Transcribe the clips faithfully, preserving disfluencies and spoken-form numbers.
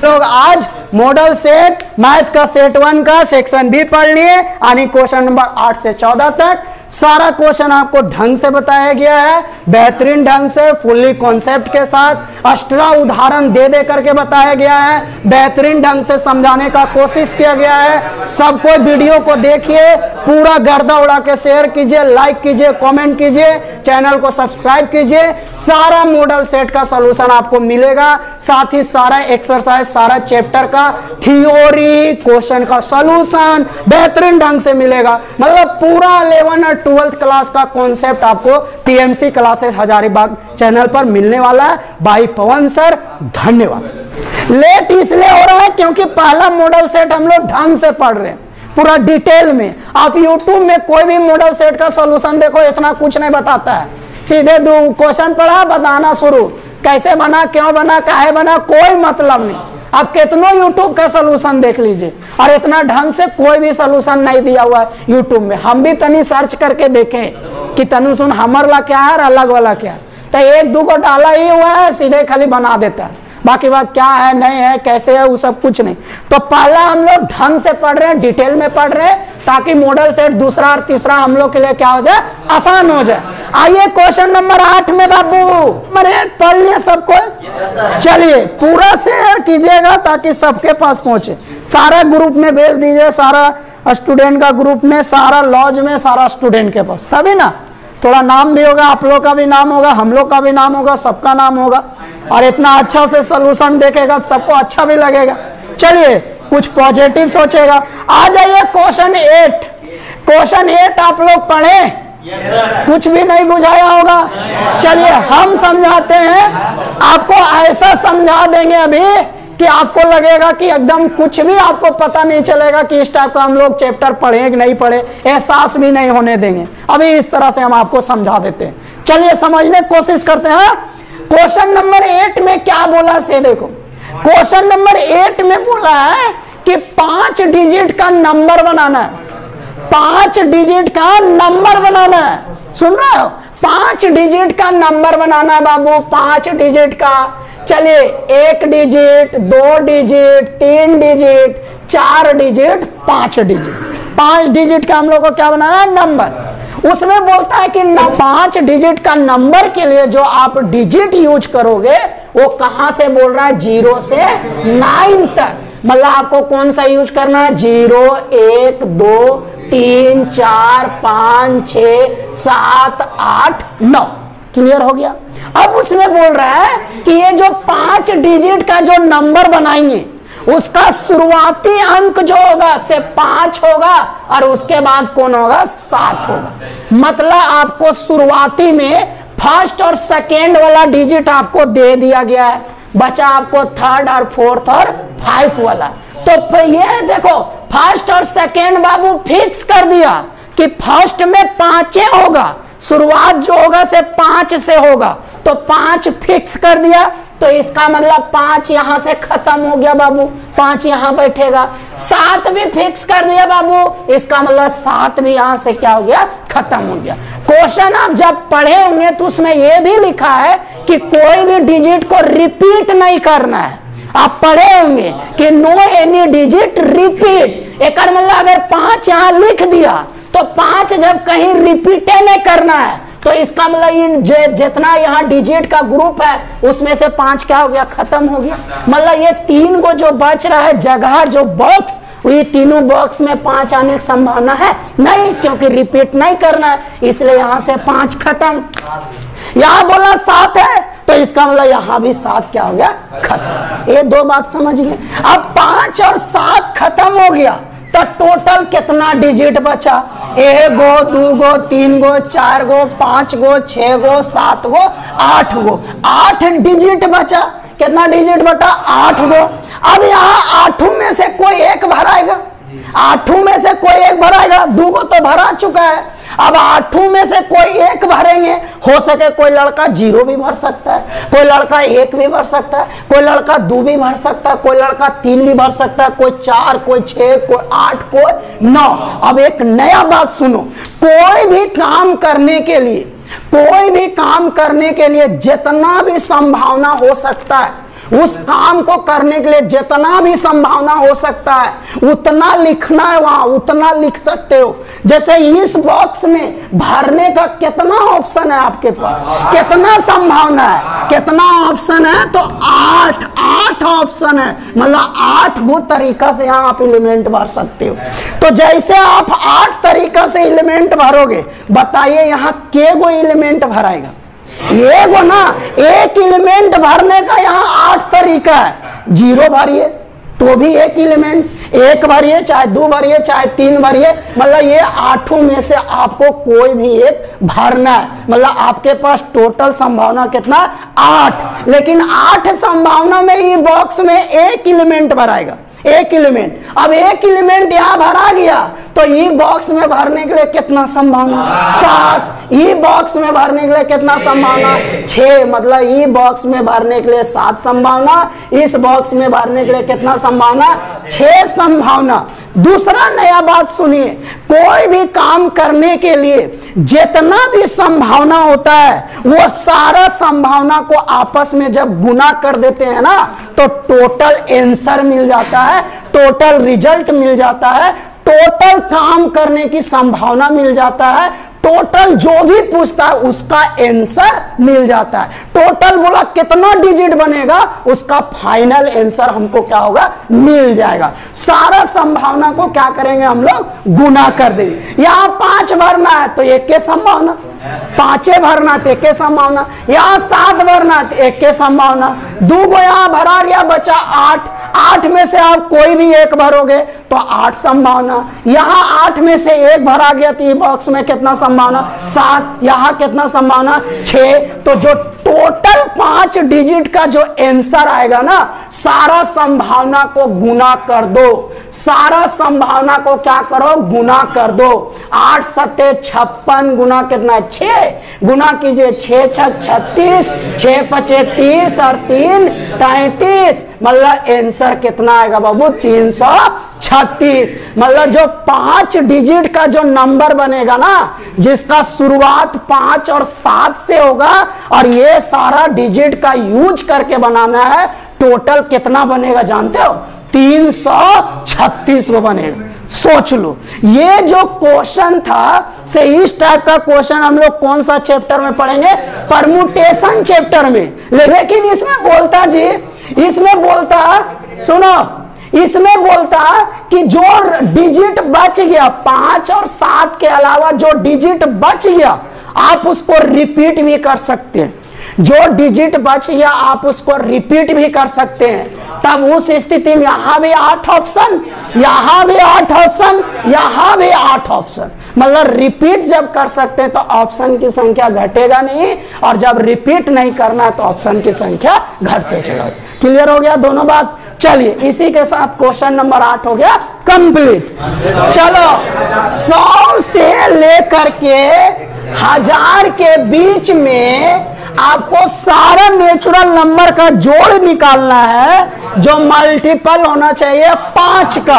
लोग आज model set math का सेट वन का सेक्शन भी पढ़ लिए, यानी क्वेश्चन नंबर आठ से चौदह तक सारा क्वेश्चन आपको ढंग से बताया गया है, बेहतरीन ढंग से फुल्ली कॉन्सेप्ट के साथ एक्स्ट्रा उदाहरण दे दे करके बताया गया है, बेहतरीन ढंग से समझाने का कोशिश किया गया है। सबको वीडियो को देखिए, पूरा गर्दा उड़ा के शेयर कीजिए, लाइक कीजिए, कमेंट कीजिए, चैनल को सब्सक्राइब कीजिए। सारा मॉडल सेट का सॉल्यूशन आपको मिलेगा, साथ ही सारा एक्सरसाइज, सारा चैप्टर का थ्योरी, क्वेश्चन का सॉल्यूशन बेहतरीन ढंग से मिलेगा। मतलब पूरा इलेवन और ट्वेल्थ क्लास का कॉन्सेप्ट आपको पीएमसी क्लासेस हजारीबाग चैनल पर मिलने वाला है। भाई पवन सर धन्यवाद। लेट इसलिए हो रहा है क्योंकि पहला मॉडल सेट हम लोग ढंग से पढ़ रहे हैं पूरा डिटेल में। आप यूट्यूब में कोई भी मॉडल सेट का सॉल्यूशन देखो, इतना कुछ नहीं बताता है, सीधे दो क्वेश्चन पढ़ा बताना शुरू, कैसे बना, क्यों बना, काहे बना, कोई मतलब नहीं। आप कितनों यूट्यूब का सॉल्यूशन देख लीजिए और इतना ढंग से कोई भी सॉल्यूशन नहीं दिया हुआ है यूट्यूब में। हम भी तनी सर्च करके देखें कि तनु सुन हमर वाला क्या है और अलग वाला क्या है, तो एक दो को डाला ही हुआ है, सीधे खाली बना देता है, बाकी बात क्या है नहीं है कैसे है वो सब कुछ नहीं। तो पहला हम लोग ढंग से पढ़ रहे हैं, डिटेल में पढ़ रहे हैं, ताकि मॉडल सेट दूसरा और तीसरा हम लोग के लिए क्या हो जाए, आसान हो जाए। आइए क्वेश्चन नंबर आठ में बाबू नंबर एट पढ़ लिए सबको। चलिए पूरा शेयर कीजिएगा ताकि सबके पास पहुंचे, सारा ग्रुप में भेज दीजिए, सारा स्टूडेंट का ग्रुप में, सारा लॉज में, सारा स्टूडेंट के पास, तभी ना थोड़ा नाम भी होगा, आप लोग का भी नाम होगा, हम लोग का भी नाम होगा, सबका नाम होगा, और इतना अच्छा से सॉल्यूशन देखेगा तो सबको अच्छा भी लगेगा। चलिए कुछ पॉजिटिव सोचेगा। आ जाइए क्वेश्चन एट। क्वेश्चन एट आप लोग पढ़े? yes, कुछ भी नहीं बुझाया होगा। चलिए हम समझाते हैं, आपको ऐसा समझा देंगे अभी कि आपको लगेगा कि एकदम कुछ भी आपको पता नहीं चलेगा कि इस टाइप का हम लोग चैप्टर पढ़े कि नहीं पढ़े, एहसास भी नहीं होने देंगे। अभी इस तरह से हम आपको समझा देते हैं। चलिए समझने की कोशिश करते हैं। क्वेश्चन नंबर एट में क्या बोला से देखो, क्वेश्चन नंबर एट में बोला है कि पांच डिजिट का नंबर बनाना है, पांच डिजिट का नंबर बनाना है, सुन रहे हो, पांच डिजिट का नंबर बनाना है बाबू, पांच डिजिट का। चलिए एक डिजिट, दो डिजिट, तीन डिजिट, चार डिजिट, पांच डिजिट, पांच डिजिट का हम लोग को क्या बनाना है, नंबर। उसमें बोलता है कि पांच डिजिट का नंबर के लिए जो आप डिजिट यूज करोगे वो कहां से बोल रहा है, जीरो से नाइन तक। मतलब आपको कौन सा यूज करना है, जीरो, एक, दो, तीन, चार, पांच, छ, सात, आठ, नौ। क्लियर हो गया। अब उसमें बोल रहा है कि ये जो पांच डिजिट का जो नंबर बनाएंगे उसका शुरुआती अंक जो होगा से पांच होगा और उसके बाद कौन होगा, सात होगा। मतलब आपको शुरुआती में फर्स्ट और सेकेंड वाला डिजिट आपको दे दिया गया है, बचा आपको थर्ड और फोर्थ और फाइव वाला। तो फिर ये देखो फर्स्ट और सेकेंड बाबू फिक्स कर दिया कि फर्स्ट में पांचे होगा, शुरुआत जो होगा से पांच से होगा, तो पांच फिक्स कर दिया। तो इसका मतलब पांच यहां से खत्म हो गया बाबू, पांच यहां बैठेगा। सात भी फिक्स कर दिया बाबू, इसका मतलब सात भी यहां से क्या हो गया, खत्म हो गया। क्वेश्चन आप जब पढ़े होंगे तो उसमें यह भी लिखा है कि कोई भी डिजिट को रिपीट नहीं करना है। आप पढ़े होंगे कि नो एनी डिजिट रिपीट। एक मतलब अगर पांच यहां लिख दिया तो पांच जब कहीं रिपीट नहीं करना है, तो इसका मतलब जितना यहाँ डिजिट का ग्रुप है उसमें से पांच क्या हो गया, खत्म हो गया। मतलब ये तीन को जो बच रहा है जगह, जो बॉक्स, ये तीनों बॉक्स में पांच आने की संभावना है नहीं, क्योंकि रिपीट नहीं करना है, इसलिए यहाँ से पांच खत्म। यहाँ बोला सात है तो इसका मतलब यहाँ भी सात क्या हो गया, खत्म। ये दो बात समझ गए। अब पांच और सात खत्म हो गया तो टोटल कितना डिजिट बचा, एक गो, दो गो, तीन गो, चार गो, पांच गो, छह गो, सात गो, आठ गो, आठ डिजिट बचा। कितना डिजिट बचा, आठ गो। अब यहाँ आठों में से कोई एक भराएगा, आठों में से कोई एक भराएगा, दो गो तो भरा चुका है। अब आठों में से कोई एक भरेंगे, हो सके कोई लड़का जीरो भी भर सकता है, कोई लड़का एक भी भर सकता है, कोई लड़का दो भी भर सकता है, कोई लड़का तीन भी भर सकता है, कोई चार, कोई छह, कोई आठ, कोई नौ। अब एक नया बात सुनो, कोई भी काम करने के लिए, कोई भी काम करने के लिए जितना भी संभावना हो सकता है उस काम को करने के लिए जितना भी संभावना हो सकता है उतना लिखना है, वहां उतना लिख सकते हो। जैसे इस बॉक्स में भरने का कितना ऑप्शन है आपके पास, कितना संभावना है, कितना ऑप्शन है, तो आठ आठ ऑप्शन है, मतलब आठ गो तरीका से यहाँ आप एलिमेंट भर सकते हो। तो जैसे आप आठ तरीका से एलिमेंट भरोगे, बताइए यहाँ के गो एलिमेंट भराएगा? एक वो ना, एक एलिमेंट भरने का यहाँ आठ तरीका है। जीरो भरिए तो भी एक एलिमेंट, एक भरिए चाहे दो भरिए चाहे तीन भरिए, मतलब ये आठों में से आपको कोई भी एक भरना है। मतलब आपके पास टोटल संभावना कितना? आठ। लेकिन आठ संभावना में ये बॉक्स में एक एलिमेंट भराएगा, एक एलिमेंट। अब एक एलिमेंट यहां भरा गया तो ई बॉक्स में भरने के लिए कितना संभावना? सात। ई बॉक्स में भरने के लिए कितना संभावना? छह। मतलब ई बॉक्स में भरने के लिए सात संभावना, इस बॉक्स में भरने के लिए कितना संभावना? छह संभावना। दूसरा नया बात सुनिए, कोई भी काम करने के लिए जितना भी संभावना होता है वो सारा संभावना को आपस में जब गुना कर देते हैं ना तो टोटल आंसर मिल जाता है, टोटल रिजल्ट मिल जाता है, टोटल काम करने की संभावना मिल जाता है, टोटल जो भी पूछता है उसका आंसर मिल जाता है। टोटल बोला कितना डिजिट बनेगा उसका फाइनल आंसर हमको क्या होगा? मिल जाएगा। सारा संभावना को क्या करेंगे हम लोग? गुना कर देंगे। यहाँ पांच भरना है तो एक के संभावना, पांचे भरना तो एक के संभावना, यहाँ सात भरना तो एक के संभावना, दो गो यहाँ भरा गया बचा आठ, आठ में से आप कोई भी एक भरोगे तो आठ संभावना, यहाँ आठ में से एक भरा गया तो ये बॉक्स में कितना संभावना? सात। यहाँ कितना संभावना? छह। तो जो टोटल पांच डिजिट का जो आंसर आएगा ना, सारा संभावना को गुना कर दो, सारा संभावना को क्या करो? गुना कर दो। आठ सत्ते छप्पन गुना कितना? छह। गुना कीजिए, छह छह छत्तीस, छह पचे तीस और तीन तैतीस। मतलब आंसर कितना आएगा बाबू? तीन सौ छत्तीस। मतलब जो पांच डिजिट का जो नंबर बनेगा ना, जिसका शुरुआत पांच और सात से होगा और ये सारा डिजिट का यूज करके बनाना है, टोटल कितना बनेगा जानते हो? तीन सौ छत्तीस वो बनेगा। सोच लो, ये जो क्वेश्चन था से इस टाइप का क्वेश्चन हम लोग कौन सा चैप्टर में पढ़ेंगे? परमुटेशन चैप्टर में। लेकिन इसमें बोलता जी, इसमें बोलता, सुनो, इसमें बोलता कि जो डिजिट बच गया पांच और सात के अलावा जो डिजिट बच गया आप उसको रिपीट भी कर सकते हैं। जो डिजिट बच गया आप उसको रिपीट भी कर सकते हैं। तब उस स्थिति में यहां भी आठ ऑप्शन, यहां भी आठ ऑप्शन, यहां भी आठ ऑप्शन। मतलब रिपीट जब कर सकते हैं तो ऑप्शन की संख्या घटेगा नहीं, और जब रिपीट नहीं करना तो ऑप्शन की संख्या घटते चलेगा। क्लियर हो गया दोनों बात? चलिए, इसी के साथ क्वेश्चन नंबर आठ हो गया कंप्लीट। चलो, सौ से लेकर के हजार के बीच में आपको सारा नेचुरल नंबर का जोड़ निकालना है जो मल्टीपल होना चाहिए पांच का।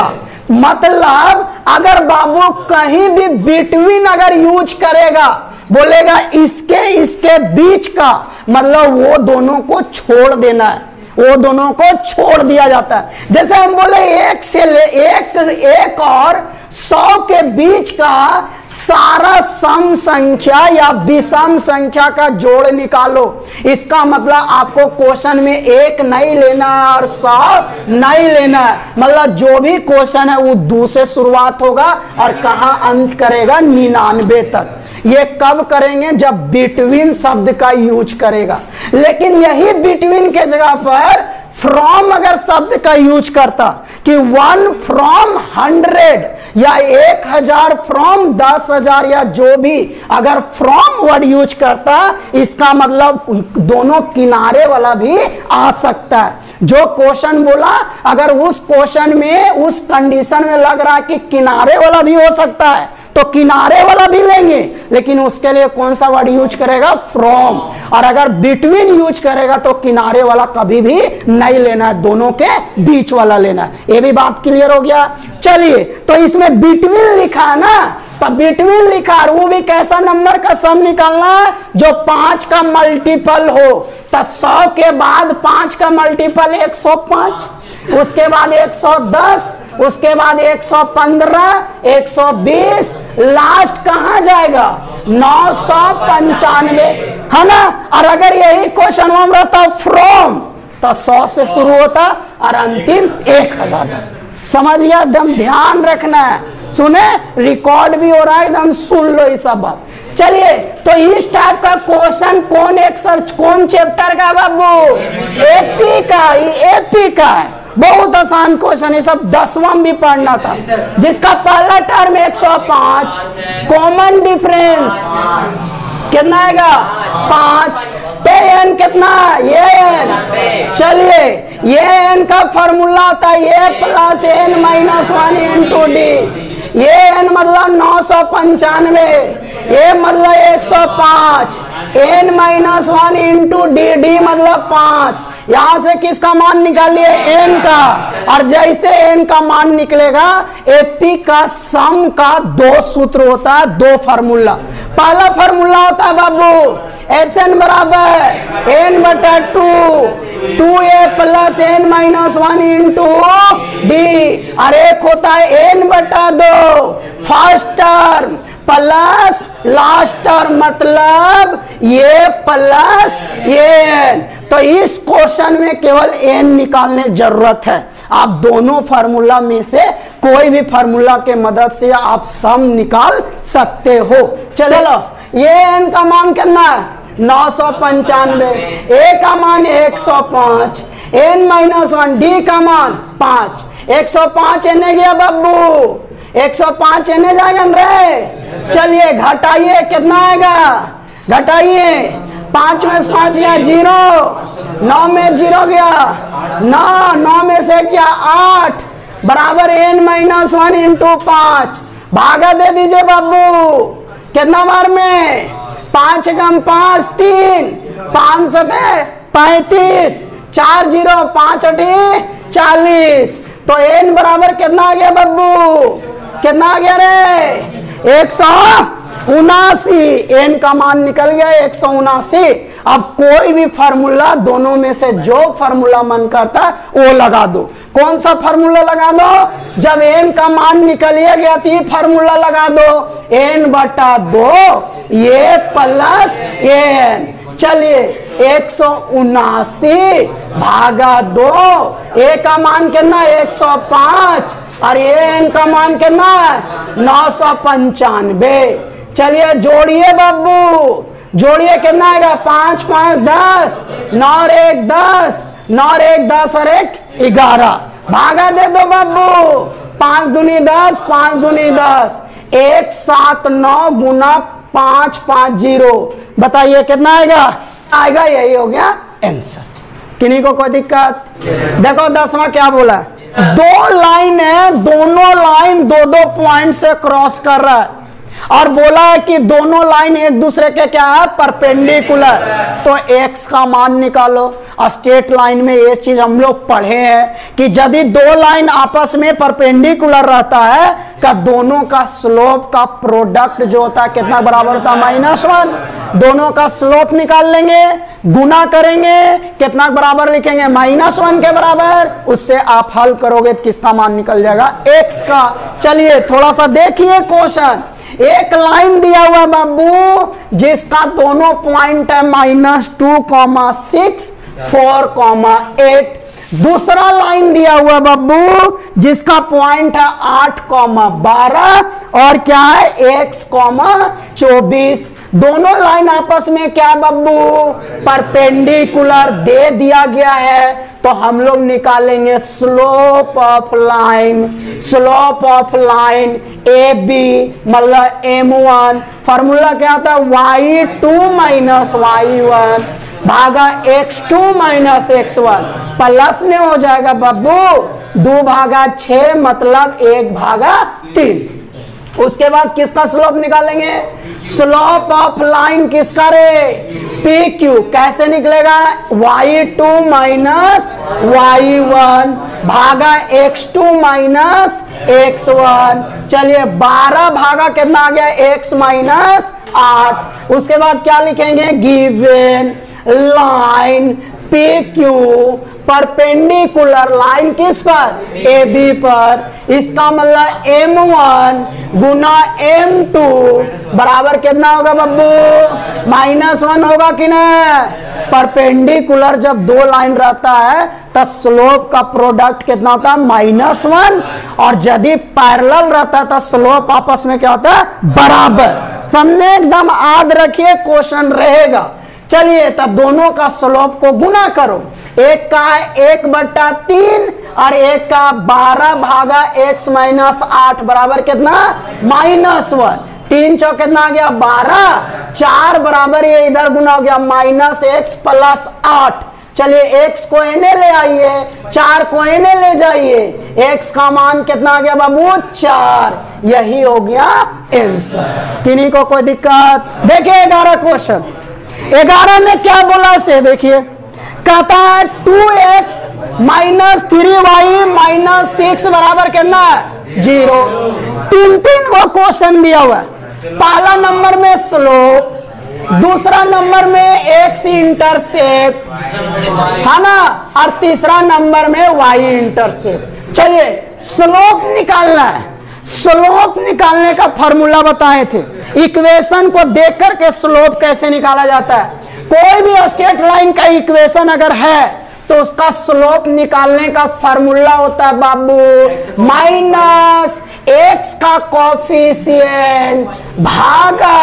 मतलब अगर बाबू कहीं भी बिटवीन अगर यूज करेगा, बोलेगा इसके इसके बीच का, मतलब वो दोनों को छोड़ देना है, वो दोनों को छोड़ दिया जाता है। जैसे हम बोले एक से ले एक एक और सौ के बीच का सारा सम संख्या या विषम संख्या का जोड़ निकालो। इसका मतलब आपको क्वेश्चन में एक नहीं लेना है और सौ नहीं लेना है। मतलब जो भी क्वेश्चन है वो दो से शुरुआत होगा और कहां अंत करेगा? निन्यानवे तक। ये कब करेंगे? जब बिटवीन शब्द का यूज करेगा। लेकिन यही बिटवीन के जगह पर फ्रॉम अगर शब्द का यूज करता कि वन फ्रॉम हंड्रेड या एक हजार फ्रॉम दस हजार या जो भी अगर फ्रॉम वर्ड यूज करता, इसका मतलब दोनों किनारे वाला भी आ सकता है। जो क्वेश्चन बोला अगर उस क्वेश्चन में उस कंडीशन में लग रहा है कि किनारे वाला भी हो सकता है तो किनारे वाला भी लेंगे, लेकिन उसके लिए कौन सा वर्ड यूज करेगा? फ्रॉम। और अगर बिटवीन यूज करेगा तो किनारे वाला कभी भी नहीं लेना है, दोनों के बीच वाला लेना है। ये भी बात क्लियर हो गया? चलिए, तो इसमें बिटवीन लिखा है ना, तो बिटवीन लिखा, वो भी कैसा नंबर का सम निकालना है जो पांच का मल्टीपल हो। तो सौ के बाद पांच का मल्टीपल एक सौ पांच, उसके बाद एक सौ दस, उसके बाद एक सौ पंद्रह, एक सौ बीस, लास्ट कहां जाएगा नौ सौ पंचानवे, है ना। और अगर यही क्वेश्चन में रहता फ्रॉम, तो सौ से शुरू होता और अंतिम एक हजार। समझ गया, एकदम ध्यान रखना है। सुने, रिकॉर्ड भी हो रहा है, एकदम सुन लो ये सब बात। चलिए, तो इस टाइप का क्वेश्चन कौन एक सर्च कौन चैप्टर का बाबू? एपी का, ये एपी का है। बहुत आसान क्वेश्चन, ये सब दसवां भी पढ़ना था। जिसका पहला टर्म एक सौ पांच, कॉमन डिफरेंस कितना आएगा पांच, पे एन कितना, ये एन। चलिए, ये एन का फॉर्मूला होता है A plus N minus one into D. ये एन मतलब नौ सौ पंचानवे, ए मतलब एक सौ पांच, N minus one into D, D मतलब पांच। यहां से किसका मान निकालिए? एन का। और जैसे एन का मान निकलेगा, एपी का सम का दो सूत्र होता है, दो फार्मूला। पहला फार्मूला होता है बाबू एस एन बराबर एन बटा two, two A plus N minus one into D, और एक होता है एन बटा दो first term plus last term, मतलब ये प्लस ये एन। तो इस क्वेश्चन में केवल एन निकालने जरूरत है। आप दोनों फार्मूला में से कोई भी फार्मूला के मदद से आप सम निकाल सकते हो। चलो, ये एन का मान कितना है? नौ सौ पंचानवे, ए का मान एक सौ पांच, एन माइनस वन, डी का मान पांच। एक सौ पांच एने गया बाबू, एक सौ पांच एने जाएगा रे। चलिए घटाइए, कितना आएगा? घटाइए, पांच में से पांच गया जीरो, नौ में जीरो गया, नौ, नौ में से क्या आठ, बराबर एन माइनस वन इंटू पांच। भागा दे दीजिए बाबू, कितना बार में? पांच कम पांच, तीन, पांच सते पैंतीस, चार जीरो, पांच अठी चालीस। तो एन बराबर कितना आ गया बाबू? कितना आ गया रे? एक सौ उनासी। एन का मान निकल गया एक सौ उनासी। अब कोई भी फार्मूला, दोनों में से जो फार्मूला मन करता है वो लगा दो। कौन सा फार्मूला लगा दो? जब एन का मान निकलिए गया तो ये फार्मूला लगा दो, एन बटा दो ये प्लस एन। चलिए, एक सौ उनासी भागा दो, ए का मान कितना? एक सौ पांच, और ये एन का मान कितना? नौ सौ पंचानवे। चलिए जोड़िए बाबू, जोड़िए, कितना आएगा? पांच पांच दस, नौ और एक दस, नौ और एक दस और एक ग्यारह। भागा दे दो बाबू, पांच दूनी दस, पांच दूनी दस, एक सात नौ गुना पांच पांच जीरो। बताइए कितना आएगा? आएगा, यही हो गया आंसर। किन्हीं को कोई दिक्कत? देखो दसवां क्या बोला, दो लाइन है, दोनों लाइन दो दो पॉइंट से क्रॉस कर रहा है, और बोला है कि दोनों लाइन एक दूसरे के क्या है? परपेंडिकुलर। तो x का मान निकालो। स्ट्रेट लाइन में ये चीज हम लोग पढ़े हैं कि यदि दो लाइन आपस में परपेंडिकुलर रहता है का दोनों का स्लोप का प्रोडक्ट जो होता है कितना बराबर होता है? Minus one. दोनों का स्लोप निकाल लेंगे, गुना करेंगे, कितना बराबर लिखेंगे? माइनस वन के बराबर। उससे आप हल करोगे तो किसका मान निकल जाएगा? x का। चलिए थोड़ा सा देखिए क्वेश्चन। एक लाइन दिया हुआ बाबू जिसका दोनों पॉइंट है minus two comma six, four comma eight. दूसरा लाइन दिया हुआ बाबू जिसका पॉइंट है आठ कॉमा बारह, और क्या है? एक्स कॉमा चौबीस। दोनों लाइन आपस में क्या बाबू? परपेंडिकुलर दे दिया गया है। तो हम लोग निकालेंगे slope of line. Slope of line A B मतलब एम वन, फॉर्मूला क्या आता है? Y two minus Y one भागा X two minus X one, plus में हो जाएगा बाबू दो भागा छह मतलब एक भागा तीन। उसके बाद किसका स्लोप निकालेंगे? स्लोप ऑफ लाइन किसका रे, पी क्यू। कैसे निकलेगा, Y two minus Y one भागा X two minus X one. चलिए बारह भागा कितना आ गया, एक्स माइनस आठ। उसके बाद क्या लिखेंगे, given line P Q perpendicular line किस पर, ए बी पर। इसका मतलब एम वन गुना एम टू बराबर कितना होगा बब्बू, माइनस वन होगा कि नहीं। परपेंडिकुलर जब दो लाइन रहता है तो स्लोप का प्रोडक्ट कितना होता है, माइनस वन। और यदि पैरेलल रहता है तो स्लोप आपस में क्या होता है, बराबर। समझे, एकदम याद रखिए, क्वेश्चन रहेगा। चलिए तब दोनों का स्लोप को गुना करो, एक का है एक बट्टा तीन और एक का बारह भागा एक्स माइनस आठ बराबर कितना, माइनस वन। तीन चौ कितना आ गया, बारह। चार बराबर ये इधर गुना हो गया, माइनस एक्स प्लस आठ। चलिए एक्स को एने ले आइए, चार को एने ले जाइए। एक्स का मान कितना आ गया बाबू, चार। यही हो गया आंसर। किन्हीं को कोई दिक्कत? देखिए ग्यारह क्वेश्चन, ग्यारह में क्या बोला से देखिए, कहता है two X minus three Y minus six बराबर कितना है, जीरो। तीन तीन को क्वेश्चन दिया हुआ है। पहला नंबर में स्लोप, दूसरा नंबर में एक्स इंटरसेप्ट है ना, और तीसरा नंबर में वाई इंटरसेप्ट। चलिए स्लोप निकालना है। स्लोप निकालने का फॉर्मूला बताए थे, इक्वेशन को देख करके स्लोप कैसे निकाला जाता है। कोई भी स्ट्रेट लाइन का इक्वेशन अगर है तो उसका स्लोप निकालने का फॉर्मूला होता है बाबू, माइनस एक्स का कॉफिशिएंट भागा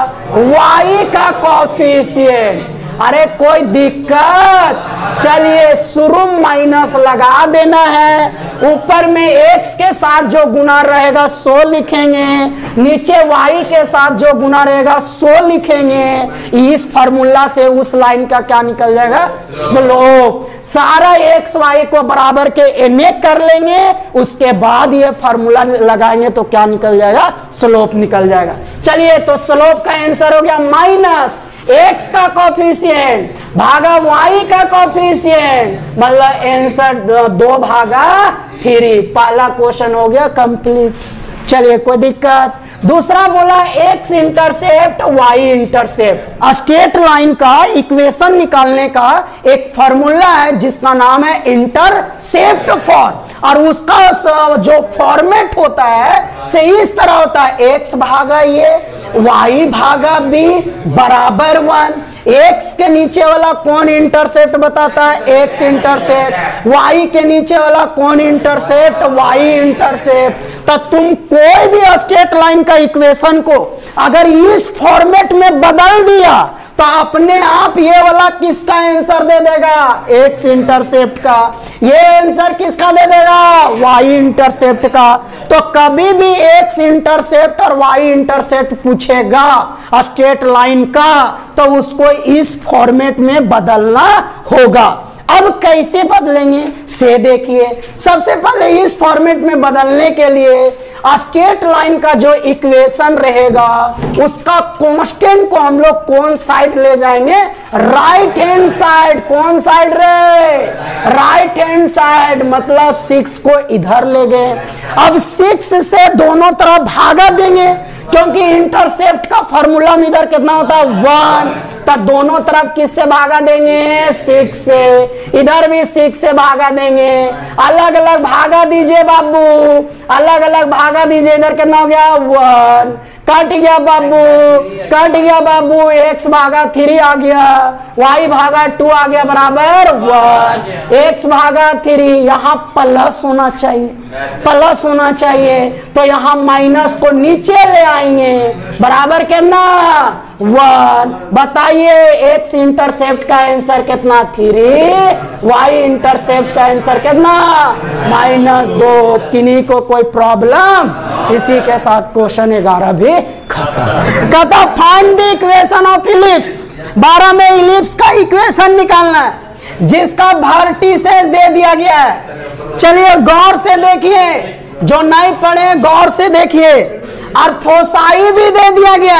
वाई का कॉफिशिएंट। अरे कोई दिक्कत? चलिए शुरू माइनस लगा देना है, ऊपर में एक्स के साथ जो गुना रहेगा सो लिखेंगे, नीचे वाई के साथ जो गुना रहेगा सो लिखेंगे। इस फॉर्मूला से उस लाइन का क्या निकल जाएगा, स्लोप। सारा एक्स वाई को बराबर के एने कर लेंगे, उसके बाद ये फॉर्मूला लगाएंगे तो क्या निकल जाएगा, स्लोप निकल जाएगा। चलिए तो स्लोप का आंसर हो गया माइनस एक्स का कॉफिशिएंट भागा वाई का कॉफिशिएंट, मतलब आंसर दो भागा थ्री। पहला क्वेश्चन हो गया कंप्लीट। चलिए कोई दिक्कत? दूसरा बोला X intercept Y intercept. Straight line का इक्वेशन निकालने का एक फॉर्मूला है जिसका नाम है इंटरसेप्ट फॉर्म, और उसका जो फॉर्मेट होता है से इस तरह होता है, एक्स भागा ये वाई भागा बी बराबर वन। एक्स के नीचे वाला कौन इंटरसेप्ट बताता है, एक्स इंटरसेप्ट। वाई के नीचे वाला कौन इंटरसेप्ट, वाई इंटरसेप्ट। तो तुम कोई भी स्ट्रेट लाइन का इक्वेशन को अगर इस फॉर्मेट में बदल दिया तो अपने आप ये वाला किसका आंसर दे देगा, एक्स इंटरसेप्ट का। ये आंसर किसका दे देगा, वाई इंटरसेप्ट का। तो कभी भी एक्स इंटरसेप्ट और वाई इंटरसेप्ट पूछेगा स्ट्रेट लाइन का तो उसको इस फॉर्मेट में बदलना होगा। अब कैसे बदलेंगे से देखिए। सबसे पहले इस फॉर्मेट में बदलने के लिए स्ट्रेट लाइन का जो इक्वेशन रहेगा उसका कांस्टेंट को हम लोग कौन साइड ले जाएंगे, राइट हैंड साइड। कौन साइड रे, राइट हैंड साइड। मतलब सिक्स को इधर ले गए। अब सिक्स से दोनों तरफ भागा देंगे क्योंकि इंटरसेप्ट का फॉर्मूला में इधर कितना होता है, वन। तो दोनों तरफ किससे भागा देंगे, सिक्स से। इधर भी सिक्स से भागा देंगे। अलग अलग भागा दीजिए बाबू, अलग अलग भागा दीजिए। इधर कितना हो गया, वन। कट गया बाबू, कट गया बाबू। एक्स भागा थ्री आ गया, वाई भागा टू आ गया बराबर वन। एक्स भागा थ्री, यहाँ प्लस होना चाहिए, प्लस होना चाहिए। तो यहाँ माइनस को नीचे ले आएंगे बराबर कितना, वन। बताइए एक्स इंटरसेप्ट का आंसर कितना, थ्री। वाई इंटरसेप्ट का आंसर कितना, माइनस दो। किन्हीं को कोई प्रॉब्लम? इसी के साथ क्वेश्चन ग्यारह भी खत्म। कहता find the equation of ellipse. बारह में इलिप्स का इक्वेशन निकालना है जिसका वर्टिसेस दे दिया गया है। चलिए गौर से देखिए, जो नहीं पढ़े गौर से देखिए। और फोसाई भी दे दिया गया है।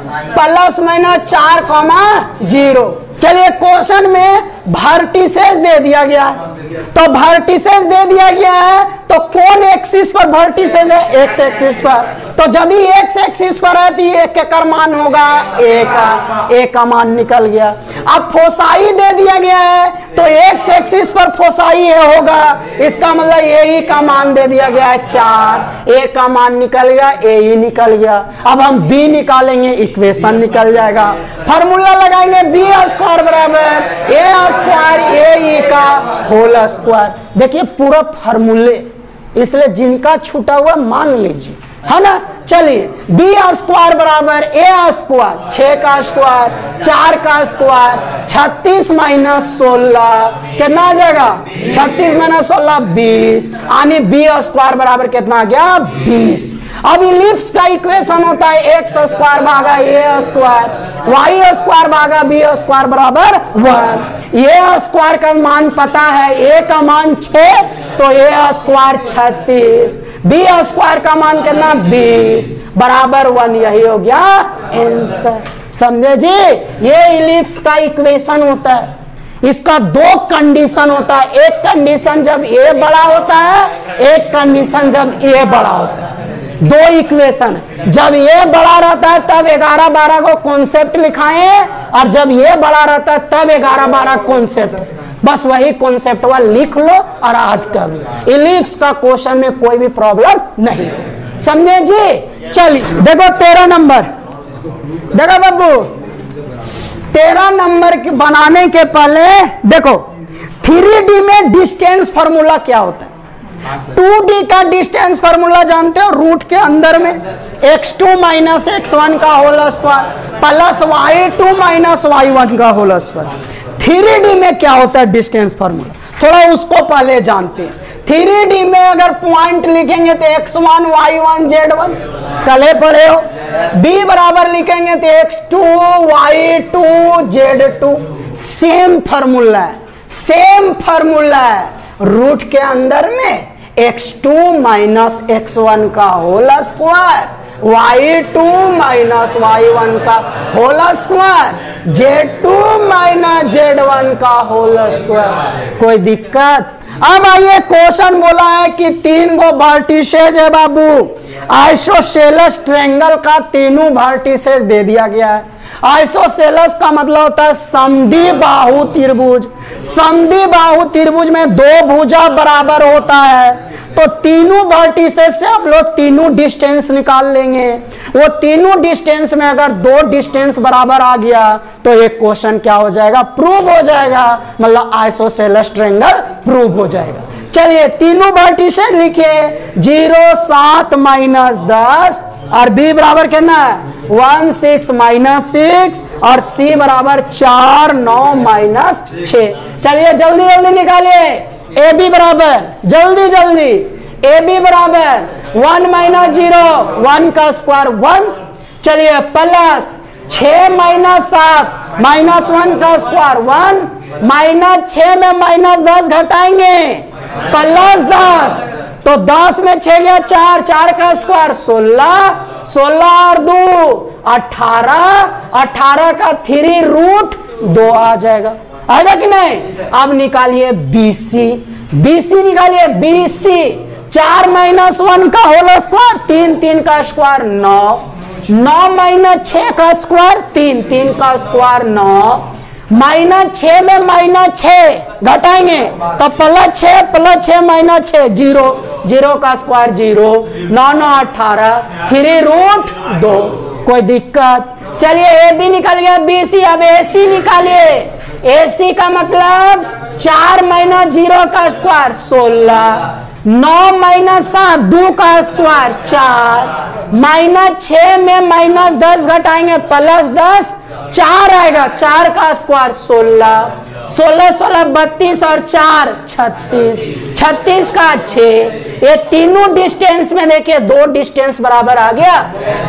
प्लस माइनस चार कॉमा जीरो। चलिए क्वेश्चन में वर्टिसेस दे दिया गया है, तो वर्टिसेस दे दिया गया है तो कौन एक्सिस पर वर्टिसेस है? एक्स एक्सिस पर। तो जब ही एक्स एक्सिस पर है तो एक का मान होगा ए का, ए का मान निकल गया। अब फोसाई दे दिया गया है तो एक्स एक्सिस पर फोसाई ए होगा, इसका मतलब ए ही का मान दे दिया गया है चार, ए का मान निकल गया, ए ही निकल गया। अब हम बी निकालेंगे, इक्वेशन निकल जाएगा। फार्मूला लगाएंगे बी स्क्वायर बराबर ए स्क्वायर ए ई का होल स्क्वायर। देखिए पूरा फार्मूले, इसलिए जिनका छूटा हुआ मान लीजिए, है ना। चलिए बी स्क्वायर बराबर ए स्क्वायर, छह का स्क्वायर, चार का स्क्वायर, छत्तीस माइनस सोलह कितना आ जाएगा? छत्तीस माइनस सोलह बीस, यानी बी स्क्वायर बराबर कितना आ गया? बीस। अब इलिप्स का इक्वेशन होता है एक्स स्क्वायर भागा ए स्क्वायर, वाई स्क्वायर भागा बी स्क्वायर बराबर वन। ए स्क्वायर का मान पता है, ए का मान छह, तो ए स्क्वायर छत्तीस, बी स्क्वायर का मान कितना? बीस बराबर वन। यही हो गया आंसर। समझे जी? ये इलिप्स का इक्वेशन होता है। इसका दो कंडीशन होता है, एक कंडीशन जब ए बड़ा होता है, एक कंडीशन जब ए बड़ा होता है। दो इक्वेशन, जब ये बड़ा रहता है तब ग्यारह बारह को कॉन्सेप्ट लिखाएं, और जब ये बड़ा रहता है तब ग्यारह बारह कॉन्सेप्ट। बस वही कॉन्सेप्ट वाला लिख लो और याद कर लो। इलिप्स का क्वेश्चन में कोई भी प्रॉब्लम नहीं, समझे जी? चलिए देखो तेरह नंबर, देखो बाबू तेरह नंबर की बनाने के पहले देखो थ्री डी में डिस्टेंस फार्मूला क्या होता है? टू डी का डिस्टेंस फार्मूला जानते हो? रूट के अंदर में X two minus X one का whole square plus Y two minus Y one का होल स्क्वायर। थ्री डी में क्या होता है डिस्टेंस फार्मूला? थोड़ा उसको पहले जानते हैं। थ्री डी में अगर पॉइंट लिखेंगे तो X one Y one Z one, कल पढ़े हो। बी बराबर लिखेंगे तो X two Y two Z two. Same formula है, सेम फार्मूला है। रूट के अंदर में X two minus X one का whole square, Y two minus Y one का whole square, Z two minus Z one का होल स्क्वायर। कोई दिक्कत? अब आइए क्वेश्चन बोला है कि तीन गो वर्टिसेस है बाबू, आइसोसेलेस ट्रायंगल का तीनों वर्टिसेस दे दिया गया है। आइसोसेलेस का मतलब होता है समद्वि बाहु त्रिभुज। समद्वि बाहु त्रिभुज में दो भुजा बराबर होता है, तो तीनों वर्टिसेस से हम लोग तीनों डिस्टेंस निकाल लेंगे। वो तीनों डिस्टेंस में अगर दो डिस्टेंस बराबर आ गया तो एक क्वेश्चन क्या हो जाएगा? प्रूव हो जाएगा, मतलब आइसोसेलेस ट्रायंगल प्रूव हो जाएगा। चलिए तीनों वर्टिसेस लिखिए, जीरो सात माइनस दस, और बी बराबर कितना है? वन सिक्स माइनस सिक्स, और सी बराबर चार नौ माइनस छह। चलिए जल्दी जल्दी निकालिए। ए बी बराबर, जल्दी जल्दी, ए बी बराबर वन माइनस जीरो, वन का स्क्वायर वन। चलिए प्लस छह माइनस सात, माइनस वन का स्क्वायर वन, माइनस छह में माइनस दस घटाएंगे प्लस दस, तो दस में छह गया चार, चार का स्क्वायर सोलह, सोलह और दो अठारह, अठारह का थ्री रूट दो आ जाएगा। आएगा कि नहीं? अब निकालिए बीसी, बीसी निकालिए, बीसी चार माइनस वन का होल स्क्वायर, तीन, तीन का स्क्वायर नौ, नौ माइनस छह का स्क्वायर तीन, तीन का स्क्वायर नौ, माइनस छह में माइनस छह घटाएंगे तो प्लस छह, प्लस छह माइनस छह जीरो, जीरो का स्क्वायर जीरो, नौ नौ अठारह, थ्री रूट दो। कोई दिक्कत? चलिए ए बी निकल गया, बी सी। अब ए सी निकालिए। ए सी का मतलब चार माइनस जीरो का स्क्वायर सोलह, नौ माइनस सात, दो का स्क्वायर चार, माइनस छह में माइनस दस घटाएंगे प्लस दस, चार आएगा, चार का स्क्वायर सोलह, सोलह सोलह बत्तीस और चार छत्तीस, छत्तीस का छह। ये तीनों डिस्टेंस में देखिए दो डिस्टेंस बराबर आ गया,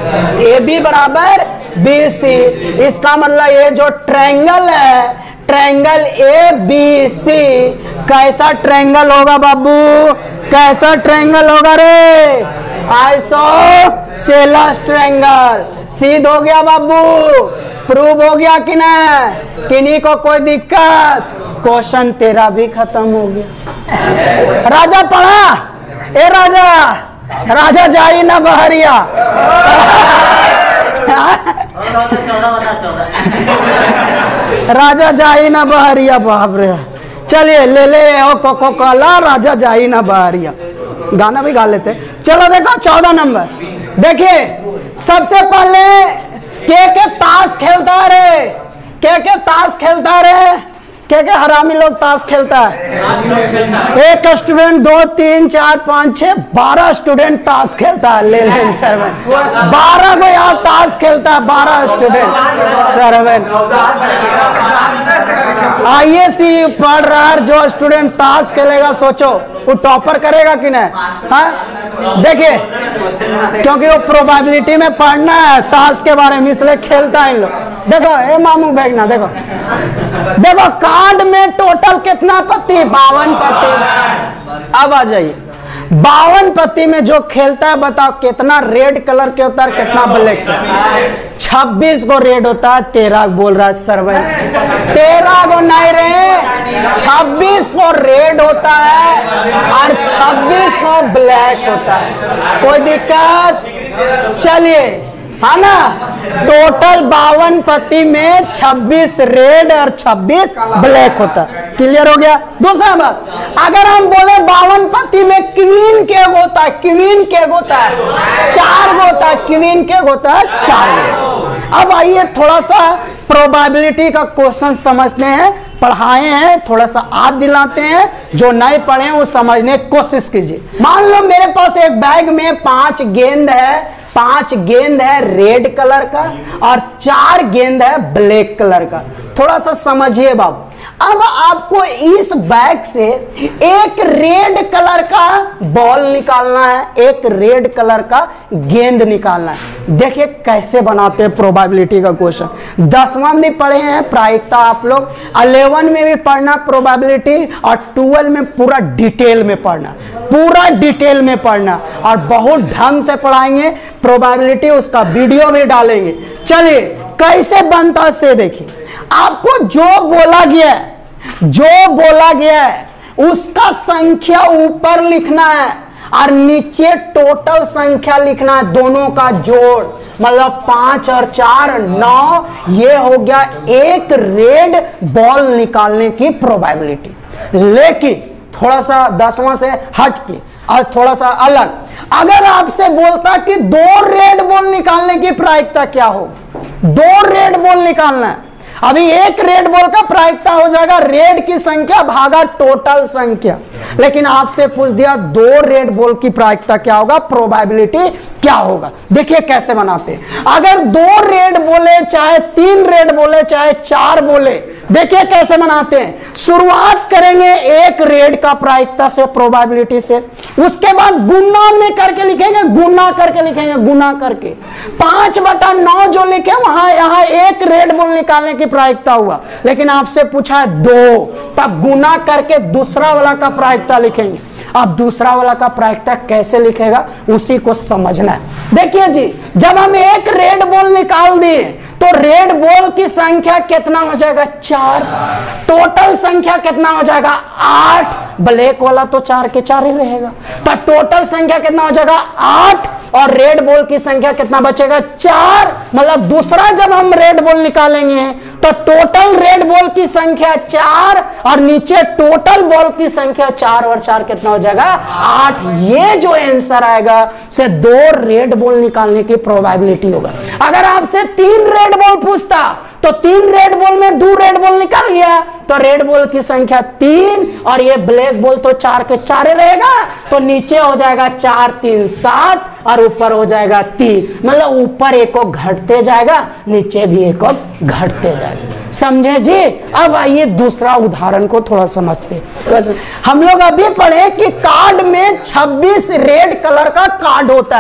ए बी बराबर बी सी। इसका मतलब ये जो ट्रायंगल है, ट्रायंगल ए बी सी, कैसा ट्रायंगल होगा बाबू? कैसा ट्रायंगल होगा रे? Isosceles triangle. सिद्ध हो गया बाबू, प्रूव हो गया कि नहीं? किन्हीं को कोई दिक्कत? क्वेश्चन तेरा भी खत्म हो गया। राजा पढ़ा, ए राजा, राजा जाई ना बहरिया। राजा जाई ना बहरिया, बाप रे। चलिए ले ले ओ कोको कोला, राजा जाई ना बहरिया, गाना भी गा लेते। चलो देखो चौदह नंबर, देखिए सबसे पहले के के ताश खेलता रे, के के ताश खेलता रे, क्या क्या हरामी लोग ताश खेलता है। एक स्टूडेंट, दो, तीन, चार, पाँच, छह, बारह स्टूडेंट ताश खेलता है। ले लें सर्वन, बारह को यहाँ ताश खेलता है, बारह स्टूडेंट सर्वन। आई ए सी पढ़ रहा है, जो स्टूडेंट ताश खेलेगा सोचो वो टॉपर करेगा कि नहीं? हाँ देखिए, क्योंकि वो प्रोबेबिलिटी में पढ़ना है ताश के बारे में, इसलिए खेलता है इन लोग। देखो ए मामू बैगना, देखो देखो कार्ड में टोटल कितना पत्ती? बावन पत्ती। अब आ जाइए, बावन पत्ती में जो खेलता है बताओ कितना रेड कलर के होता है, कितना ब्लैक का? छब्बीस को रेड होता है, तेरह बोल रहा है सर्वे, तेरह को नहीं रहे, छब्बीस को रेड होता है और छब्बीस को ब्लैक होता है। कोई दिक्कत? चलिए, है ना, टोटल बावन पत्ती में छब्बीस रेड और छब्बीस ब्लैक होता है। क्लियर हो गया? दूसरा बात, अगर हम बोले बावन पत्ती में क्वीन के होता है, क्वीन के होता है चार होता है, क्वीन के होता है चार। अब आइए थोड़ा सा प्रोबेबिलिटी का क्वेश्चन समझते हैं, पढ़ाए हैं, थोड़ा सा याद दिलाते हैं, जो नहीं पढ़े वो समझने की कोशिश कीजिए। मान लो मेरे पास एक बैग में पांच गेंद है, पांच गेंद है रेड कलर का और चार गेंद है ब्लैक कलर का। थोड़ा सा समझिए बाबू, अब आपको इस बैग से एक रेड कलर का बॉल निकालना है, एक रेड कलर का गेंद निकालना है। देखिए कैसे बनाते हैं प्रोबेबिलिटी का क्वेश्चन। दसवां में पढ़े हैं प्रायिकता आप लोग, इलेवन में भी पढ़ना प्रोबेबिलिटी, और ट्वेल्व में पूरा डिटेल में पढ़ना, पूरा डिटेल में पढ़ना, और बहुत ढंग से पढ़ाएंगे प्रोबेबिलिटी, उसका वीडियो भी डालेंगे। चलिए कैसे बनता है से देखिए। आपको जो बोला गया है, जो बोला गया है उसका संख्या ऊपर लिखना है और नीचे टोटल संख्या लिखना है, दोनों का जोड़, मतलब पांच और चार नौ। ये हो गया एक रेड बॉल निकालने की प्रोबेबिलिटी। लेकिन थोड़ा सा दसवां से हट के और थोड़ा सा अलग, अगर आपसे बोलता कि दो रेड बॉल निकालने की प्रायिकता क्या हो, दो रेड बॉल निकालना है, अभी एक रेड बॉल का प्रायिकता हो जाएगा रेड की संख्या भागा टोटल संख्या। लेकिन आपसे पूछ दिया दो रेड बॉल की प्रायिकता क्या होगा, प्रोबेबिलिटी क्या होगा। देखिए कैसे बनाते हैं। अगर दो रेड बोले, चाहे तीन रेड बोले, चाहे चार बोले, देखिए कैसे बनाते हैं। शुरुआत करेंगे एक रेड का प्रायिकता से, प्रोबेबिलिटी से, उसके बाद गुना में करके लिखेंगे, गुना करके लिखेंगे, गुना करके पांच बटा नौ जो लिखे वहां यहां एक रेड बॉल निकालने की प्रायिकता हुआ। लेकिन आपसे पूछा है दो, तब गुना करके दूसरा वाला का प्रायिकता लिखेंगे। अब दूसरा वाला का प्रायिकता कैसे लिखेगा उसी को समझना है। देखिए जी, जब हम एक रेड बॉल निकाल दिए तो रेड बॉल की संख्या कितना हो जाएगा, चार। टोटल संख्या कितना हो जाएगा, आठ। ब्लैक वाला तो चार के चार ही रहेगा, तो टोटल संख्या कितना हो जाएगा, आठ। और रेड बॉल की संख्या कितना बचेगा, चार। मतलब दूसरा जब हम रेड बॉल निकालेंगे तो टोटल रेड बॉल की संख्या चार और नीचे टोटल बॉल की संख्या चार, और चार कितना हो जाएगा, आठ। ये जो आंसर आएगा से दो रेड बॉल निकालने की प्रोबेबिलिटी होगा। अगर आपसे तीन रेड बॉल पूछता तो तीन रेड बॉल में दो रेड बॉल निकल गया तो रेड बॉल की संख्या तीन, और ये ब्लैक बॉल तो चार के चार रहेगा, तो नीचे हो जाएगा चार तीन सात और ऊपर हो जाएगा तीन। मतलब ऊपर एक को घटते जाएगा, नीचे भी एक को घटते जाएगा। समझे जी? अब आइए दूसरा उदाहरण को थोड़ा समझते। हम लोग अभी पढ़े कि कार्ड में छब्बीस रेड कलर का कार्ड होता है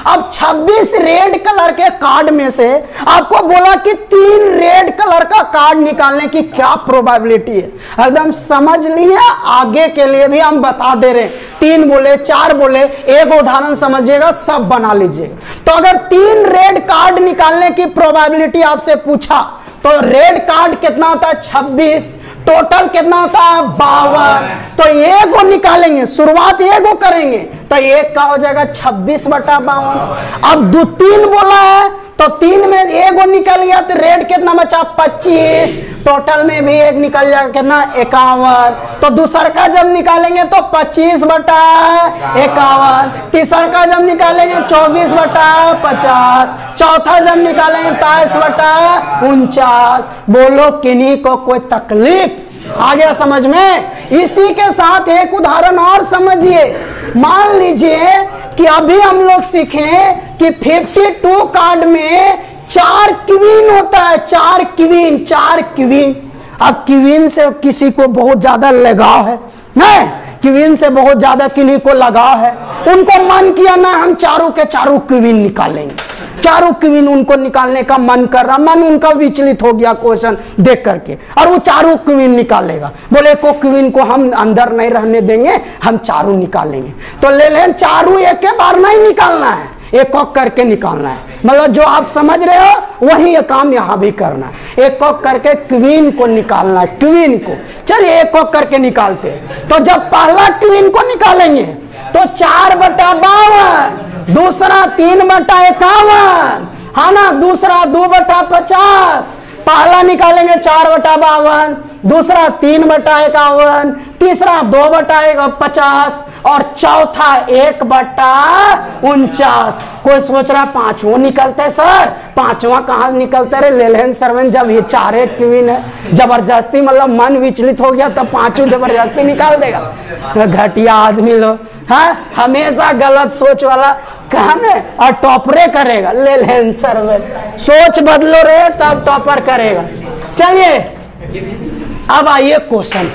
अब छब्बीस रेड कलर के कार्ड में से आपको बोला कि तीन रेड कलर का कार्ड निकालने की क्या प्रोबेबिलिटी है, एकदम समझ लिए। आगे के लिए भी हम बता दे रहे हैं, तीन बोले चार बोले, एक उदाहरण समझिएगा, सब बना लीजिएगा। तो अगर तीन रेड कार्ड निकालने की प्रोबेबिलिटी आपसे पूछा तो रेड कार्ड कितना होता है छब्बीस, टोटल कितना होता है बावन। तो एक को निकालेंगे, शुरुआत एक को करेंगे तो एक का हो जाएगा छब्बीस बटा बावन। अब दो तीन बोला है तो तीन में एक को निकल गया तो रेड कितना बचा पच्चीस, टोटल में भी एक निकल जाएगा कितना इक्यावन। तो दूसरा का जब निकालेंगे तो पच्चीस बटा इक्यावन, तीसरा का जब निकालेंगे चौबीस बटा पचास, चौथा जब निकालेंगे तेईस बटा उनचास। बोलो किन्हीं को कोई तकलीफ आ गया समझ में? इसी के साथ एक उदाहरण और समझिए। मान लीजिए कि अभी हम लोग सीखे कि बावन कार्ड में चार क्वीन होता है, चार क्वीन, चार क्वीन। अब क्वीन से किसी को बहुत ज्यादा लगाव है, नहीं क्वीन से बहुत ज्यादा किन्हीं को लगाव है, उनको मन किया ना हम चारों के चारों क्वीन निकालेंगे, चारों क्वीन उनको निकालने का मन कर रहा, मन उनका विचलित हो गया क्वेश्चन देख करके, और वो चारों क्वीन निकालेगा। बोले को क्वीन को हम अंदर नहीं रहने देंगे, हम चारों निकालेंगे। तो ले लें चारों एक के बार नहीं निकालना है, एक एक करके निकालना है। मतलब जो आप समझ रहे हो वही ये काम यहाँ भी करना है, एक एक करके क्वीन को निकालना है, क्वीन को। चलिए एक एक करके निकालते हैं। तो जब पहला क्वीन को निकालेंगे तो चार बटा बावन, दूसरा तीन बटा इक्यावन, है ना, दूसरा दो बटा पचास। पहला निकालेंगे चार बटा बावन, दूसरा तीन बटा इक्यावन, तीसरा दो बटा पचास और चौथा एक बटा उनचास। कोई सोच रहा पांचवा निकलते है सर, पांचवा कहां से निकलते रे? ले लें सरवन, जब ये चार क्वीन है जबरदस्ती, मतलब मन विचलित हो गया तो पांचों जबरदस्ती निकाल देगा। तो घटिया आदमी लोग, हाँ हमेशा गलत सोच वाला काम है और टॉपरे करेगा। ले लें सरवन, सोच बदलो रे तब टॉपर करेगा। चलिए अब आइए क्वेश्चन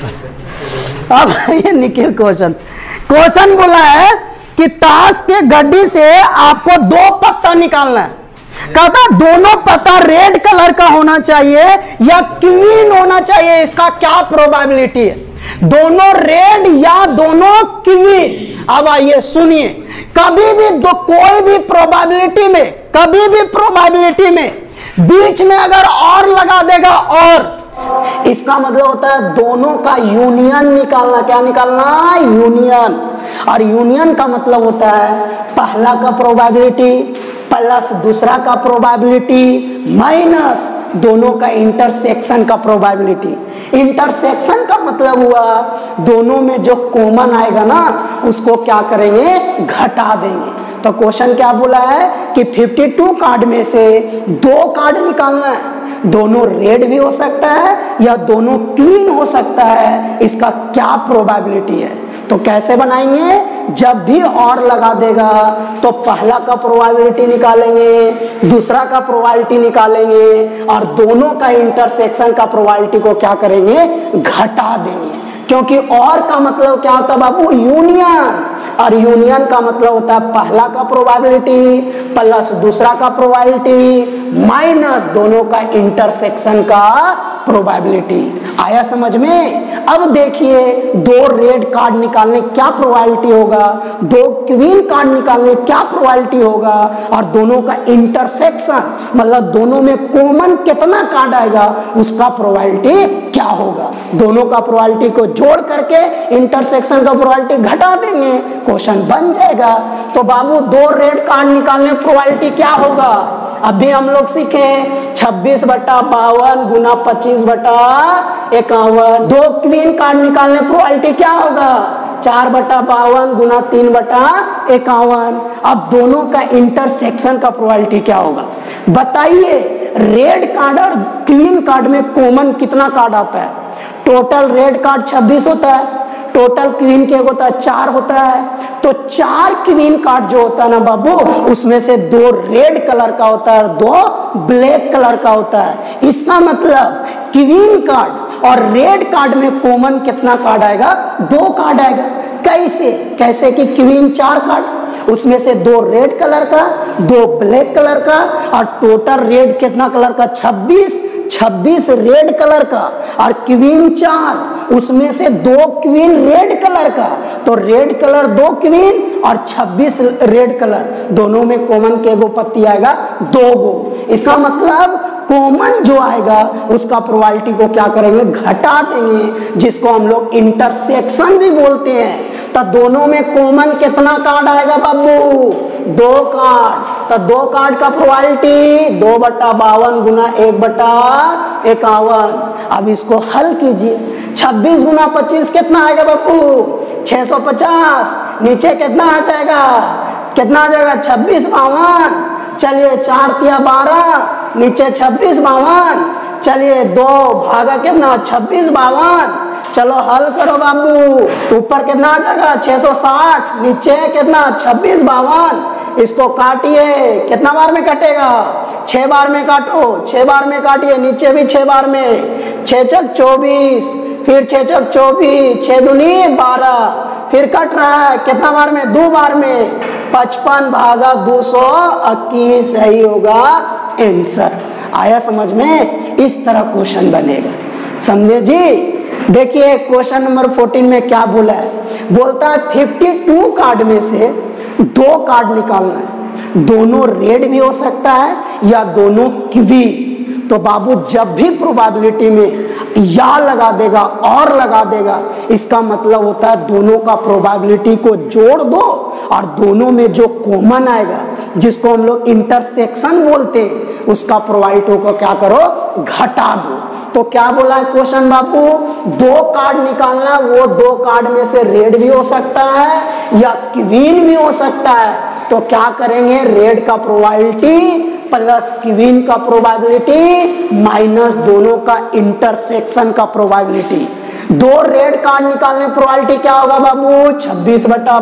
पर, अब आइए निखिल क्वेश्चन। क्वेश्चन बोला है कि ताश के गड्डी से आपको दो पत्ता निकालना है। कहता दोनों पत्ता रेड कलर का होना चाहिए या क्वीन होना चाहिए, इसका क्या प्रोबेबिलिटी है? दोनों रेड या दोनों क्वीन। अब आइए सुनिए, कभी भी दो कोई भी प्रोबेबिलिटी में, कभी भी प्रोबेबिलिटी में बीच में अगर और लगा देगा और, इसका मतलब होता है दोनों का यूनियन निकालना। क्या निकालना? यूनियन। और यूनियन का मतलब होता है पहला का प्रोबेबिलिटी प्लस दूसरा का प्रोबेबिलिटी माइनस दोनों का इंटरसेक्शन का प्रोबेबिलिटी। इंटरसेक्शन का मतलब हुआ दोनों में जो कॉमन आएगा ना उसको क्या करेंगे? घटा देंगे। तो क्वेश्चन क्या बोला है कि बावन कार्ड में से दो कार्ड निकालना है, दोनों रेड भी हो सकता है या दोनों क्वीन हो सकता है, इसका क्या प्रोबेबिलिटी है? तो कैसे बनाएंगे? जब भी और लगा देगा तो पहला का प्रोबेबिलिटी निकालेंगे, दूसरा का प्रोबेबिलिटी निकालेंगे और दोनों का इंटरसेक्शन का प्रोबेबिलिटी को क्या करेंगे? घटा देंगे। क्योंकि और का मतलब क्या होता है बाबू? यूनियन। और यूनियन का मतलब होता है पहला का प्रोबेबिलिटी प्लस दूसरा का प्रोबेबिलिटी माइनस दोनों का इंटरसेक्शन का प्रोबेबिलिटी। आया समझ में? अब देखिए दो रेड कार्ड निकालने क्या प्रोबेबिलिटी होगा, दो क्वीन कार्ड निकालने क्या प्रोबेबिलिटी होगा, और दोनों का इंटरसेक्शन मतलब दोनों में कॉमन कितना कार्ड आएगा उसका प्रोबेबिलिटी क्या होगा। दोनों का प्रोबेबिलिटी को जोड़ करके इंटरसेक्शन का प्रोबेबिलिटी घटा देंगे, क्वेश्चन बन जाएगा। तो बाबू दो रेड कार्ड निकालने प्रोबेबिलिटी क्या होगा? अभी हम लोग सीखे छब्बीस बटा बावन गुना पच्चीस बटा इक्यावन। दो क्वीन कार्ड निकालने प्रोबेबिलिटी क्या होगा? चार बटा बावन गुना तीन बटा इक्यावन। अब दोनों का इंटरसेक्शन का प्रोबेबिलिटी क्या होगा बताइए? रेड कार्ड और क्वीन कार्ड में कॉमन कितना कार्ड आता है? टोटल रेड कार्ड छब्बीस होता है, टोटल क्वीन के होता है चार होता है। तो चार क्वीन कार्ड जो होता है ना बाबू, उसमें से दो रेड कलर का होता है और दो ब्लैक कलर का होता है। इसका मतलब क्वीन कार्ड और रेड कार्ड में कॉमन कितना कार्ड आएगा? दो कार्ड आएगा। कैसे? कैसे कि क्वीन चार कार्ड उसमें से दो रेड कलर का, दो ब्लैक कलर का, और टोटल रेड कितना कलर का, छब्बीस, छब्बीस रेड कलर का, और क्वीन चार, उसमें से दो क्वीन रेड कलर का, तो रेड कलर दो क्वीन और छब्बीस रेड कलर, दोनों में कॉमन के गो पत्ती आएगा, दो गो। इसका मतलब कॉमन जो आएगा उसका प्रोबेबिलिटी को क्या करेंगे, घटा देंगे, जिसको हम लोग इंटरसेक्शन भी बोलते हैं। तो दोनों में कॉमन कितना कार्ड आएगा बाबू, दो कार्ड। तो दो कार्ड का प्रोबेबिलिटी दो बटा बावन गुना एक बटा इक्यावन। अब इसको हल कीजिए, छब्बीस गुना पच्चीस कितना आएगा बाबू, छह सौ पचास। नीचे कितना आ जाएगा, कितना आ जाएगा, छब्बीस बावन। चलिए चार तिया बारह, नीचे छब्बीस बावन। चलिए दो भागा कितना, छब्बीस बावन। चलो हल करो बाबू, ऊपर कितना आ जाएगा, छह सौ साठ, नीचे कितना, छब्बीस बावन। इसको काटिए, कितना बार में कटेगा, छह बार में काटो, छह बार में काटिए, नीचे भी छह बार में, छह चक चौबीस, फिर छह चक चौबीस, छह दूनी बारह, फिर कट रहा है कितना बार में, दो बार में, पचपन भागा दो सौ इक्कीस सही होगा आंसर। आया समझ में, इस तरह क्वेश्चन बनेगा, समझे जी। देखिए क्वेश्चन नंबर चौदह में क्या बोला है, बोलता है बावन कार्ड में से दो कार्ड निकालना है, दोनों रेड भी हो सकता है या दोनों क्वीन। तो बाबू जब भी प्रोबेबिलिटी में या लगा देगा और लगा देगा, इसका मतलब होता है दोनों का प्रोबेबिलिटी को जोड़ दो और दोनों में जो कॉमन आएगा, जिसको हम लोग इंटरसेक्शन बोलते हैं, उसका प्रोबेबिलिटी को क्या करो, घटा दो। तो क्या बोला है क्वेश्चन बाबू, दो कार्ड निकालना, वो दो कार्ड में से रेड भी हो सकता है या क्वीन भी हो सकता है। तो क्या करेंगे, रेड का प्रोबेबिलिटी प्लस क्वीन का प्रोबेबिलिटी माइनस दोनों का इंटरसेक्शन का प्रोबेबिलिटी। दो रेड कार्ड निकालने प्रोबेबिलिटी क्या होगा बाबू, छब्बीस बटा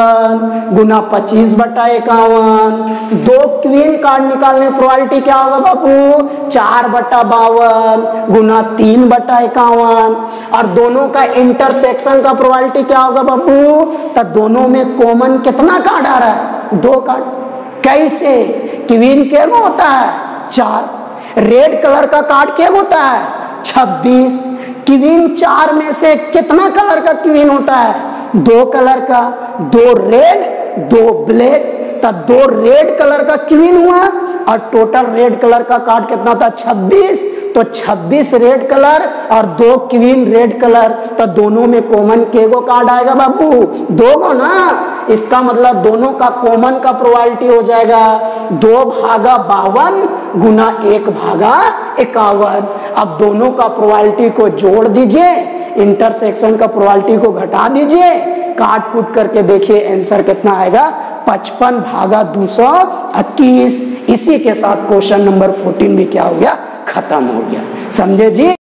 बावन गुना पच्चीस बटा इक्यावन। दो क्वीन कार्ड निकालने प्रोबेबिलिटी क्या होगा बाबू, चार बटा बावन गुना तीन बटा इक्यावन। और दोनों का इंटरसेक्शन का प्रोबेबिलिटी क्या होगा बाबू, तो दोनों में कॉमन कितना कार्ड आ रहा है, दो कार्ड। कैसे, क्वीन क्या होता है, चार, रेड कलर का कार्ड क्या होता है, छब्बीस। क्वीन चार में से कितना कलर का क्वीन होता है, दो कलर का, दो रेड दो ब्लैक। तो दो रेड कलर का क्वीन हुआ और टोटल रेड कलर का कार्ड कितना था, छब्बीस। तो छब्बीस रेड कलर और दो क्वीन रेड कलर, तो दोनों में कॉमन केगो कार्ड आएगा बाबू, दो गो ना। इसका मतलब दोनों का कॉमन का प्रोबेबिलिटी हो जाएगा दो भागा बावन गुना एक भागा इक्यावन। अब दोनों का प्रोबेबिलिटी को जोड़ दीजिए, इंटरसेक्शन का प्रोबेबिलिटी को घटा दीजिए, काट कूट करके देखिए आंसर कितना आएगा, पचपन भागा दो सौ इक्कीस। इसी के साथ क्वेश्चन नंबर चौदह भी क्या हो गया, खत्म हो गया, समझे जी।